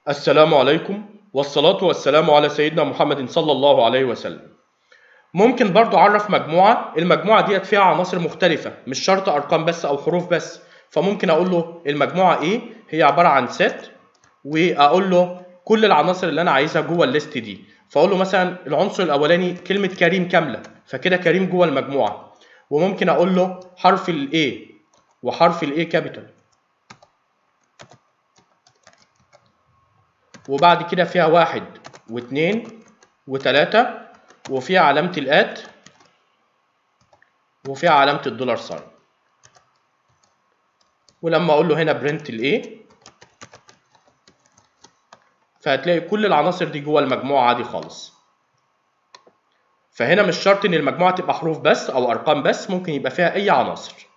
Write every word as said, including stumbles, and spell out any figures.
السلام عليكم والصلاة والسلام على سيدنا محمد صلى الله عليه وسلم. ممكن برضو أعرف مجموعة، المجموعة ديت فيها عناصر مختلفة، مش شرط أرقام بس أو حروف بس. فممكن أقول له المجموعة إيه هي عبارة عن ست، وأقول له كل العناصر اللي أنا عايزها جوه الليست دي. فأقول له مثلا العنصر الأولاني كلمة كريم كاملة، فكده كريم جوه المجموعة. وممكن أقول له حرف ال A وحرف ال A كابيتال، وبعد كده فيها واحد واثنين وثلاثة، وفيها علامة الآت، وفيها علامة الدولار ساين. ولما أقول له هنا برنت الإيه، فهتلاقي كل العناصر دي جوه المجموعة عادي خالص. فهنا مش شرط إن المجموعة تبقى حروف بس أو أرقام بس، ممكن يبقى فيها أي عناصر.